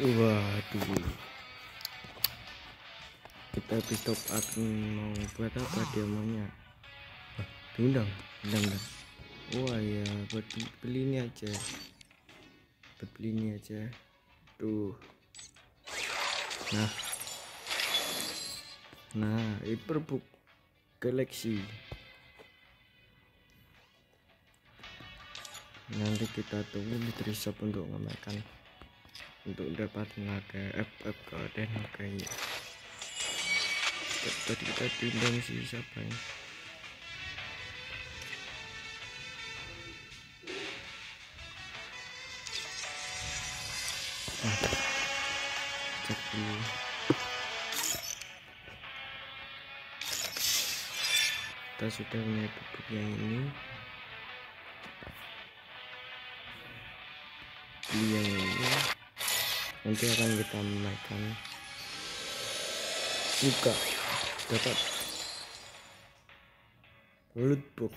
Waduh, kita habis top up. Mau buat apa dia maunya? Diundang. Wah ya, buat beli ini aja. Tuh. Nah, Hyperbook Galaxy. Nanti kita tunggu di Trisop untuk memakan, untuk dapat naga FF dan harganya. Tadi kita diundang si siapa ya? Cek dulu. Kita sudah punya bubuk yang ini. Beli yang ini. Nanti akan kita makan. Buka. Dapat loot box.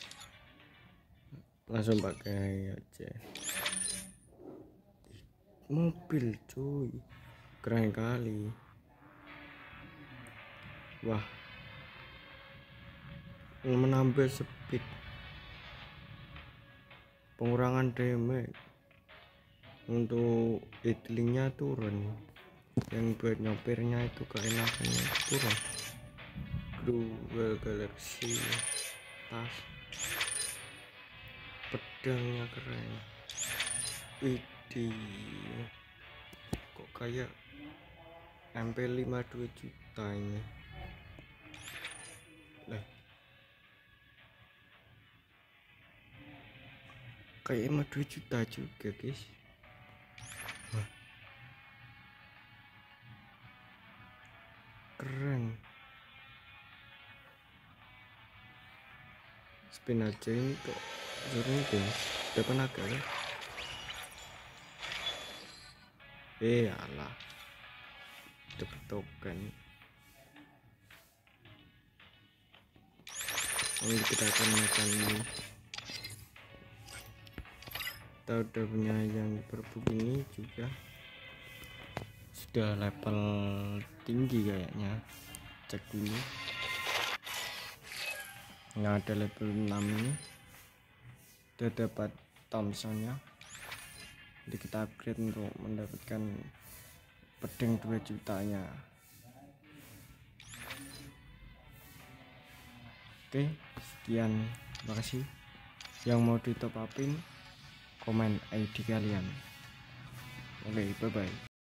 Langsung pakai aja. Mobil cuy, keren kali. Wah, menambah speed, pengurangan damage, untuk idlingnya turun, yang buat nyopirnya itu keenakannya turun. Dual Galaxy, tas, pedangnya keren. Widih, kok kayak MP5 2 juta ini. Kayak emang 2 juta juga guys. Keren. Spin aja ini kok suruh tuh dapat naga ya. Alah, dapat token. Lalu kita akan makan ini. Kita udah punya yang berbuk ini juga, sudah level tinggi kayaknya. Cek dulu. Nggak ada level 6 ini. Udah dapat Thompsonnya. Jadi kita upgrade untuk mendapatkan pedang 2 jutanya. Oke, sekian, terima kasih. Yang mau di top upin, komen ID kalian. Oke, bye bye.